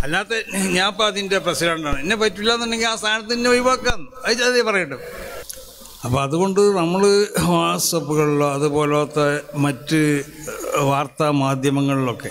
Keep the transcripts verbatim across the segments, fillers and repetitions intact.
അല്ലാത്ത ഞാൻ ഇപ്പം അതിൻ്റെ പ്രസിഡൻ്റാണ്, എന്നെ പറ്റില്ല എന്നുണ്ടെങ്കിൽ ആ സ്ഥാനത്ത് തന്നെ ഒഴിവാക്കാം, അത് അതേ പറയട്ടെ. അപ്പോൾ അതുകൊണ്ട് നമ്മൾ വാട്സപ്പുകളിലോ അതുപോലത്തെ മറ്റ് വാർത്താ മാധ്യമങ്ങളിലൊക്കെ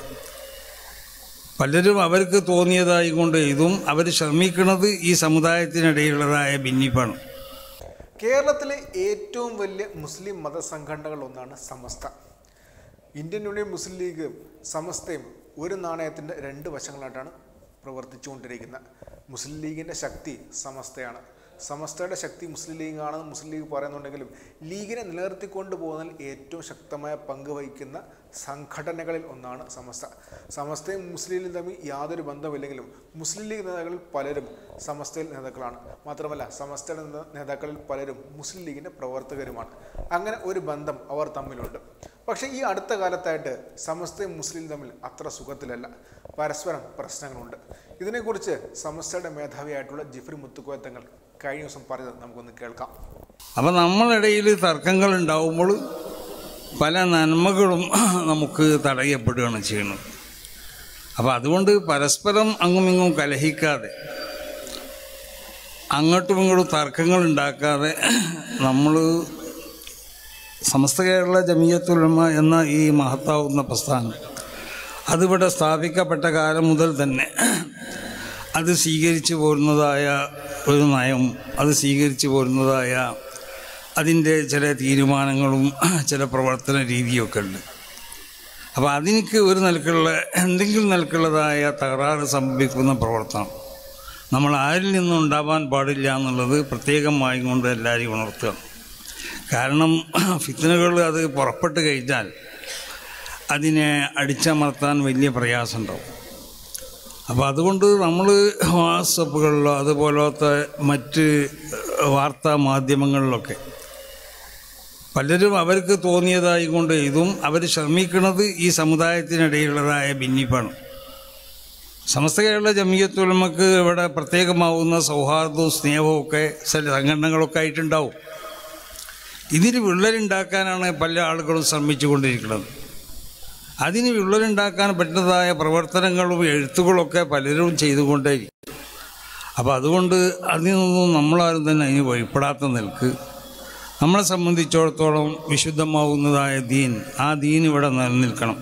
പലരും അവർക്ക് തോന്നിയതായി കൊണ്ട് ഇതും അവർ ശ്രമിക്കുന്നത് ഈ സമുദായത്തിനിടയിലുള്ളതായ ഭിന്നിപ്പാണ്. കേരളത്തിലെ ഏറ്റവും വലിയ മുസ്ലിം മതസംഘടനകളിലൊന്നാണ് സമസ്ത. ഇന്ത്യൻ യൂണിയൻ മുസ്ലിം ലീഗ് സമസ്തയും ഒരു നാണയത്തിൻ്റെ രണ്ട് വശങ്ങളായിട്ടാണ് പ്രവർത്തിച്ചുകൊണ്ടിരിക്കുന്നത്. മുസ്ലിം ലീഗിൻ്റെ ശക്തി സമസ്തയാണ്, സമസ്തയുടെ ശക്തി മുസ്ലിം ലീഗാണെന്ന് മുസ്ലിം ലീഗ് പറയുന്നുണ്ടെങ്കിലും ലീഗിനെ നിലനിർത്തിക്കൊണ്ട് പോകുന്നതിൽ ഏറ്റവും ശക്തമായ പങ്ക് വഹിക്കുന്ന സംഘടനകളിൽ ഒന്നാണ് സമസ്ത. സമസ്തയും മുസ്ലിം ലീഗും തമ്മിൽ യാതൊരു ബന്ധമില്ലെങ്കിലും മുസ്ലിം ലീഗ് നേതാക്കളിൽ പലരും സമസ്തയിൽ നേതാക്കളാണ്. മാത്രമല്ല സമസ്തയുടെ നേതാക്കളിൽ പലരും മുസ്ലിം ലീഗിൻ്റെ പ്രവർത്തകരുമാണ്. അങ്ങനെ ഒരു ബന്ധം അവർ തമ്മിലുണ്ട്. പക്ഷേ ഈ അടുത്ത കാലത്തായിട്ട് സമസ്തയും മുസ്ലിം തമ്മിൽ അത്ര സുഖത്തിലല്ല, പരസ്പരം പ്രശ്നങ്ങളുണ്ട്. ഇതിനെക്കുറിച്ച് സമസ്തയുടെ മേധാവിയായിട്ടുള്ള ജിഫ്രി മുത്തുക്കോയ തങ്ങൾ കഴിഞ്ഞ ദിവസം പറഞ്ഞത് നമുക്കൊന്ന് കേൾക്കാം. അപ്പം നമ്മളിടയിൽ തർക്കങ്ങൾ ഉണ്ടാവുമ്പോൾ പല നന്മകളും നമുക്ക് തടയപ്പെടുകയാണ് ചെയ്യുന്നത്. അപ്പം അതുകൊണ്ട് പരസ്പരം അങ്ങും ഇങ്ങും കലഹിക്കാതെ അങ്ങോട്ടും ഇങ്ങോട്ടും തർക്കങ്ങൾ ഉണ്ടാക്കാതെ നമ്മൾ സമസ്ത കേരള ജമിയത്തുൽ ഉലമ എന്ന ഈ മഹത്താവുന്ന പ്രസ്ഥാനം അതിവിടെ സ്ഥാപിക്കപ്പെട്ട കാലം മുതൽ തന്നെ അത് സ്വീകരിച്ചു പോരുന്നതായ ഒരു നയം, അത് സ്വീകരിച്ചു പോരുന്നതായ അതിൻ്റെ ചില തീരുമാനങ്ങളും ചില പ്രവർത്തന രീതിയൊക്കെ ഉണ്ട്. അപ്പോൾ അതിനൊക്കെ ഒരു നിലക്കുള്ള എന്തെങ്കിലും നിലക്കുള്ളതായ തകരാറ് സംഭവിക്കുന്ന പ്രവർത്തനം നമ്മൾ ആരിൽ നിന്നും ഉണ്ടാവാൻ പാടില്ല എന്നുള്ളത് പ്രത്യേകമായി കൊണ്ട് എല്ലാവരെയും ഉണർത്തുക. കാരണം ഫിത്നകൾ അത് പുറപ്പെട്ട് കഴിഞ്ഞാൽ അതിനെ അടിച്ചമർത്താൻ വലിയ പ്രയാസമുണ്ടാവും. അപ്പോൾ അതുകൊണ്ട് നമ്മൾ വാട്സപ്പുകളിലോ അതുപോലത്തെ മറ്റ് വാർത്താ മാധ്യമങ്ങളിലൊക്കെ പലരും അവർക്ക് തോന്നിയതായി കൊണ്ട് ഇതും അവർ ശ്രമിക്കുന്നത് ഈ സമുദായത്തിനിടയിലുള്ളതായ ഭിന്നിപ്പാണ്. സമസ്ത കേരള ജമിയത്തുൽ ഉലമക്ക് ഇവിടെ പ്രത്യേകമാവുന്ന സൗഹാർദ്ദവും സ്നേഹവും ഒക്കെ ചില സംഘടനകളൊക്കെ ആയിട്ടുണ്ടാവും. ഇതിന് വിള്ളലുണ്ടാക്കാനാണ് പല ആളുകളും ശ്രമിച്ചു കൊണ്ടിരിക്കുന്നത്. അതിന് വിള്ളലുണ്ടാക്കാൻ പറ്റുന്നതായ പ്രവർത്തനങ്ങളും എഴുത്തുകളൊക്കെ പലരും ചെയ്തുകൊണ്ടേയിരിക്കും. അപ്പോൾ അതുകൊണ്ട് അതിൽ നിന്നും നമ്മളാരും തന്നെ അതിന് വഴിപ്പെടാത്ത നിൽക്ക് നമ്മളെ സംബന്ധിച്ചിടത്തോളം വിശുദ്ധമാവുന്നതായ ദീൻ, ആ ദീൻ ഇവിടെ നിലനിൽക്കണം.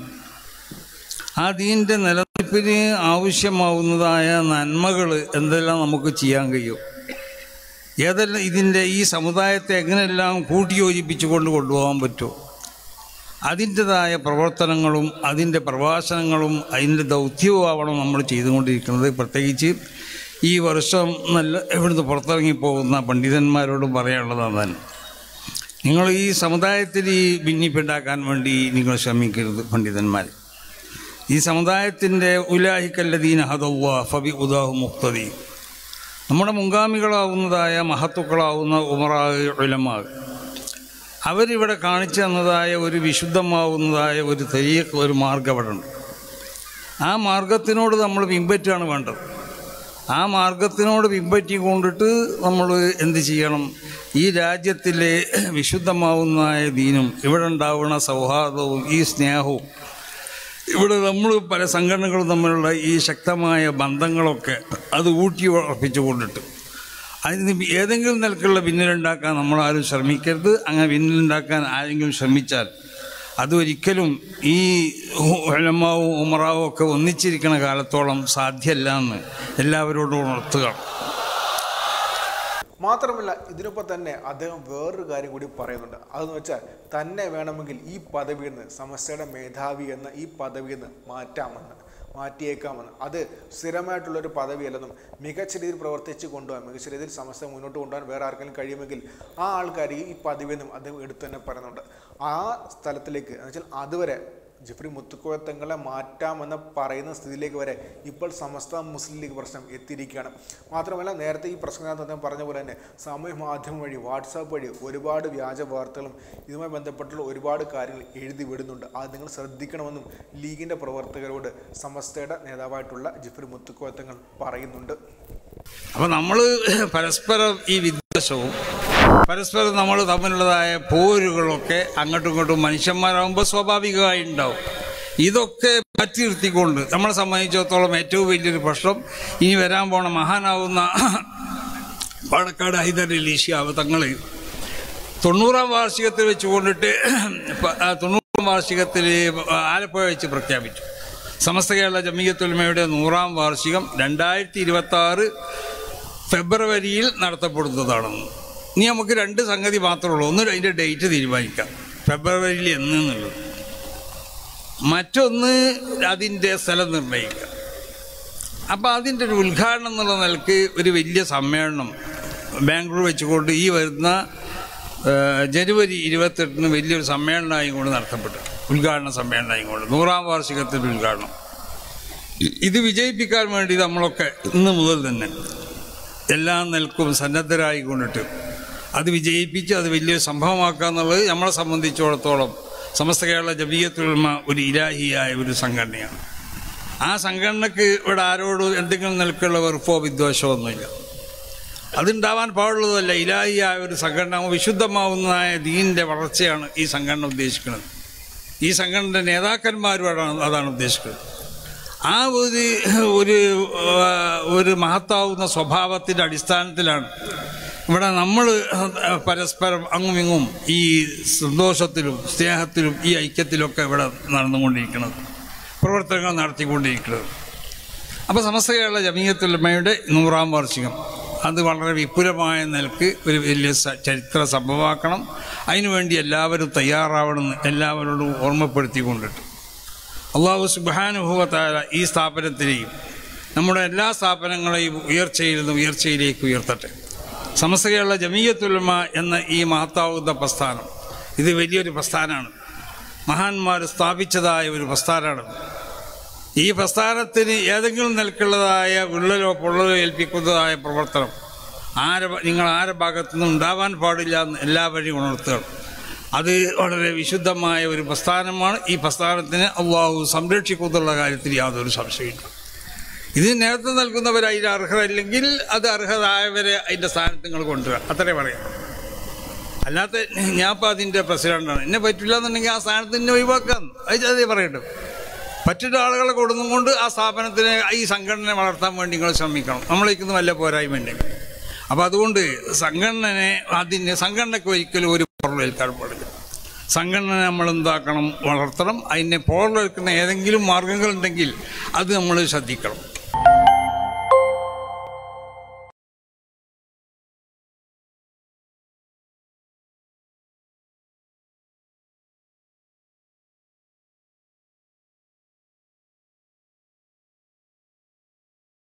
ആ ദീനിൻ്റെ നിലനിൽപ്പിന് ആവശ്യമാവുന്നതായ നന്മകൾ എന്തെല്ലാം നമുക്ക് ചെയ്യാൻ കഴിയും, ഏതെല്ലാം ഇതിൻ്റെ ഈ സമുദായത്തെ എങ്ങനെയെല്ലാം കൂട്ടിയോജിപ്പിച്ചു കൊണ്ട് കൊണ്ടുപോകാൻ പറ്റുമോ, അതിൻ്റെതായ പ്രവർത്തനങ്ങളും അതിൻ്റെ പ്രഭാഷണങ്ങളും അതിൻ്റെ ദൗത്യവും ആവണം നമ്മൾ ചെയ്തുകൊണ്ടിരിക്കുന്നത്. പ്രത്യേകിച്ച് ഈ വർഷം നല്ല ഇവിടുന്ന് പുറത്തിറങ്ങിപ്പോകുന്ന പണ്ഡിതന്മാരോട് പറയാനുള്ളതാണ് തന്നെ, നിങ്ങൾ ഈ സമുദായത്തിൽ ഈ ഭിന്നിപ്പുണ്ടാക്കാൻ വേണ്ടി നിങ്ങൾ ശ്രമിക്കരുത്. പണ്ഡിതന്മാർ ഈ സമുദായത്തിൻ്റെ ഉലാഹിക്കല്ലദീന ഹദല്ലാഹ് ഫബി ഉദാഹു മുഖ്തദി, നമ്മുടെ മുൻഗാമികളാവുന്നതായ മഹത്തുക്കളാവുന്ന ഉമറാ ഉലമാ അവരിവിടെ കാണിച്ചു തന്നതായ ഒരു വിശുദ്ധമാവുന്നതായ ഒരു തരീഖ്, ഒരു മാർഗ്ഗം അവിടെ ഉണ്ട്. ആ മാർഗത്തിനോട് നമ്മൾ പിൻപറ്റുകയാണ് വേണ്ടത്. ആ മാർഗത്തിനോട് പിൻപറ്റി കൊണ്ടിട്ട് നമ്മൾ എന്ത് ചെയ്യണം, ഈ രാജ്യത്തിലെ വിശുദ്ധമാവുന്നതായ ദീനും ഇവിടെ ഉണ്ടാവുന്ന സൗഹാർദ്ദവും ഈ സ്നേഹവും ഇവിടെ നമ്മൾ പല സംഘടനകളും തമ്മിലുള്ള ഈ ശക്തമായ ബന്ധങ്ങളൊക്കെ അത് ഊട്ടി ഉറപ്പിച്ചു കൊണ്ടിട്ട് അതിന് ഏതെങ്കിലും നിലക്കുള്ള ഭിന്നലുണ്ടാക്കാൻ നമ്മളാരും ശ്രമിക്കരുത്. അങ്ങനെ ഭിന്നലുണ്ടാക്കാൻ ആരെങ്കിലും ശ്രമിച്ചാൽ അതൊരിക്കലും ഈ ഉലമാവും ഉമറാവും ഒക്കെ ഒന്നിച്ചിരിക്കുന്ന കാലത്തോളം സാധ്യമല്ല എന്ന് എല്ലാവരോടും ഉണർത്തുക. മാത്രമല്ല ഇതിനൊപ്പം തന്നെ അദ്ദേഹം വേറൊരു കാര്യം കൂടി പറയുന്നുണ്ട്. അതെന്ന് വെച്ചാൽ തന്നെ വേണമെങ്കിൽ ഈ പദവിയിൽ നിന്ന് സമസ്തയുടെ മേധാവി എന്ന ഈ പദവിയിൽ നിന്ന് മാറ്റാമെന്ന് മാറ്റിയേക്കാമെന്ന്. അത് സ്ഥിരമായിട്ടുള്ളൊരു പദവിയല്ലെന്നും മികച്ച രീതിയിൽ പ്രവർത്തിച്ച് കൊണ്ടുപോകാൻ, മികച്ച രീതിയിൽ സമസ്ത മുന്നോട്ട് കൊണ്ടുപോകാൻ വേറെ ആർക്കെങ്കിലും കഴിയുമെങ്കിൽ ആ ആൾക്കാർ ഈ പദവിയെന്നും അദ്ദേഹം എടുത്തു തന്നെ പറയുന്നുണ്ട്. ആ സ്ഥലത്തിലേക്ക് എന്ന് വെച്ചാൽ അതുവരെ ജിഫ്രി മുത്തുക്കോയ തങ്ങളെ മാറ്റാമെന്ന് പറയുന്ന സ്ഥിതിയിലേക്ക് വരെ ഇപ്പോൾ സമസ്ത മുസ്ലിം ലീഗ് പ്രശ്നം എത്തിയിരിക്കുകയാണ്. മാത്രമല്ല നേരത്തെ ഈ പ്രശ്നത്തിനകത്ത് അദ്ദേഹം പറഞ്ഞ പോലെ തന്നെ സാമൂഹ്യ മാധ്യമം വഴി വാട്സാപ്പ് വഴി ഒരുപാട് വ്യാജ വാർത്തകളും ഇതുമായി ബന്ധപ്പെട്ടുള്ള ഒരുപാട് കാര്യങ്ങൾ എഴുതി വിടുന്നുണ്ട്. അത് നിങ്ങൾ ശ്രദ്ധിക്കണമെന്നും ലീഗിൻ്റെ പ്രവർത്തകരോട് സമസ്തയുടെ നേതാവായിട്ടുള്ള ജിഫ്രി മുത്തുക്കോയ തങ്ങൾ പറയുന്നുണ്ട്. അപ്പോൾ നമ്മൾ പരസ്പരം ഈ വിദ്വേഷവും പരസ്പരം നമ്മൾ തമ്മിലുള്ളതായ പോരുകളൊക്കെ അങ്ങോട്ടും ഇങ്ങോട്ടും മനുഷ്യന്മാരാകുമ്പോൾ സ്വാഭാവികമായി ഉണ്ടാവും. ഇതൊക്കെ മാറ്റി നിർത്തിക്കൊണ്ട് നമ്മളെ സംബന്ധിച്ചിടത്തോളം ഏറ്റവും വലിയൊരു പ്രശ്നം ഇനി വരാൻ പോണ മഹാനാവുന്ന പാണക്കാട് ഹൈദരലി ശിഹാബ് തങ്ങൾ തൊണ്ണൂറാം വാർഷികത്തിൽ വെച്ചുകൊണ്ടിട്ട് തൊണ്ണൂറാം വാർഷികത്തിൽ ആലപ്പുഴ വെച്ച് പ്രഖ്യാപിച്ചു. സമസ്ത കേരള ജമീയത്തുൽ ഉലമയുടെ നൂറാം വാർഷികം രണ്ടായിരത്തി ഇരുപത്തി ആറ് ഫെബ്രുവരിയിൽ നടത്തപ്പെടുന്നതാണെന്ന്. ഇനി നമുക്ക് രണ്ട് സംഗതി മാത്രമേ ഉള്ളൂ. ഒന്ന് അതിൻ്റെ ഡേറ്റ് തീരുമാനിക്കാം, ഫെബ്രുവരിയിൽ എന്ന് എന്നുള്ളത്. മറ്റൊന്ന് അതിൻ്റെ സ്ഥലം നിർണ്ണയിക്കുക. അപ്പോൾ അതിൻ്റെ ഒരു ഉദ്ഘാടനം എന്നുള്ള നിലക്ക് ഒരു വലിയ സമ്മേളനം ബാംഗ്ലൂർ വെച്ചുകൊണ്ട് ഈ വരുന്ന ജനുവരി ഇരുപത്തെട്ടിന് വലിയൊരു സമ്മേളനമായി കൊണ്ട് നടത്തപ്പെട്ടു. ഉദ്ഘാടന സമ്മേളനമായി കൊണ്ട് നൂറാം വാർഷികത്തിൻ്റെ ഉദ്ഘാടനം. ഇത് വിജയിപ്പിക്കാൻ വേണ്ടി നമ്മളൊക്കെ ഇന്ന് മുതൽ തന്നെ എല്ലാ നിലക്കും സന്നദ്ധരായി കൊണ്ടിട്ട് അത് വിജയിപ്പിച്ച് അത് വലിയൊരു സംഭവമാക്കുക എന്നുള്ളത് നമ്മളെ സംബന്ധിച്ചിടത്തോളം സമസ്ത കേരള ജമീയത്തുൽ ഉലമ ഒരു ഇലാഹിയായ ഒരു സംഘടനയാണ്. ആ സംഘടനയ്ക്ക് ഇവിടെ ആരോടും എന്തെങ്കിലും നിലക്കുള്ള വെറുപ്പോ വിദ്വേഷമോ ഒന്നുമില്ല. അതുണ്ടാവാൻ പാടുള്ളതല്ല. ഇലാഹിയായ ഒരു സംഘടന, വിശുദ്ധമാവുന്നതായ ദീനിൻ്റെ വളർച്ചയാണ് ഈ സംഘടന ഉദ്ദേശിക്കുന്നത്. ഈ സംഘടനയുടെ നേതാക്കന്മാരോടാണ് അതാണ് ഉദ്ദേശിക്കുന്നത്. ആ ഒരു ഒരു ഒരു മഹത്താവുന്ന സ്വഭാവത്തിൻ്റെ അടിസ്ഥാനത്തിലാണ് ഇവിടെ നമ്മൾ പരസ്പരം അങ്ങും ഇങ്ങും ഈ സന്തോഷത്തിലും സ്നേഹത്തിലും ഈ ഐക്യത്തിലൊക്കെ ഇവിടെ നടന്നുകൊണ്ടിരിക്കുന്നത്, പ്രവർത്തനങ്ങൾ നടത്തിക്കൊണ്ടിരിക്കുന്നത്. അപ്പോൾ സമസ്ത കേരള ജമീയത്തുൽ ഉലമയുടെ നൂറാം വാർഷികം അത് വളരെ വിപുലമായ നിലക്ക് ഒരു വലിയ ചരിത്ര സംഭവമാക്കണം. അതിനുവേണ്ടി എല്ലാവരും തയ്യാറാവണമെന്ന് എല്ലാവരോടും ഓർമ്മപ്പെടുത്തിക്കൊണ്ടിട്ട് അല്ലാഹു സുബ്ഹാനഹു വ തആല ഈ സ്ഥാപനത്തിനെയും നമ്മുടെ എല്ലാ സ്ഥാപനങ്ങളെയും ഉയർച്ചയിൽ നിന്ന് ഉയർച്ചയിലേക്ക് ഉയർത്തട്ടെ. സമസ്ത കേരള ജമീയത്തുൽ ഉലമ എന്ന ഈ മഹത്താവുന്ന പ്രസ്ഥാനം ഇത് വലിയൊരു പ്രസ്ഥാനമാണ്. മഹാന്മാർ സ്ഥാപിച്ചതായ ഒരു പ്രസ്ഥാനമാണ്. ഈ പ്രസ്ഥാനത്തിന് ഏതെങ്കിലും നിലക്കുള്ളതായ വിള്ളലോ പൊള്ളലോ ഏൽപ്പിക്കുന്നതായ പ്രവർത്തനം ആരെ നിങ്ങൾ ആരെ ഭാഗത്തുനിന്നും ഉണ്ടാവാൻ പാടില്ല എന്ന് എല്ലാവരെയും ഉണർത്തുകയാണ്. അത് വളരെ വിശുദ്ധമായ ഒരു പ്രസ്ഥാനമാണ്. ഈ പ്രസ്ഥാനത്തിന് അള്ളാഹു സംരക്ഷിക്കുന്നുള്ള കാര്യത്തിൽ യാതൊരു സംശയമില്ല. ഇത് നേരത്തെ നൽകുന്നവർ അതിന് അർഹതയില്ലെങ്കിൽ അത് അർഹതായവരെ അതിൻ്റെ സ്ഥാനത്ത് നിങ്ങൾ കൊണ്ടുവരിക, അത്രേ പറയാം. അല്ലാത്ത ഞാൻ ഇപ്പം അതിൻ്റെ പ്രസിഡൻ്റാണ്, എന്നെ പറ്റില്ല എന്നുണ്ടെങ്കിൽ ആ സ്ഥാനത്ത് എന്നെ ഒഴിവാക്കാം, അത് അതേ പറയട്ടെ. മറ്റൊരു ആളുകളെ കൊടുന്നും കൊണ്ട് ആ സ്ഥാപനത്തിനെ ഈ സംഘടനയെ വളർത്താൻ വേണ്ടി നിങ്ങൾ ശ്രമിക്കണം. നമ്മളേക്കൊന്നും വല്ല പോരായ്മ ഉണ്ടെങ്കിൽ. അപ്പോൾ അതുകൊണ്ട് സംഘടനയെ അതിന് സംഘടനയ്ക്ക് ഒരിക്കലും ഒരു പോറലേൽക്കാൻ പാടില്ല. സംഘടന നമ്മൾ എന്താക്കണം, വളർത്തണം. അതിനെ പോറലേൽക്കുന്ന ഏതെങ്കിലും മാർഗങ്ങളുണ്ടെങ്കിൽ അത് നമ്മൾ ശ്രദ്ധിക്കണം.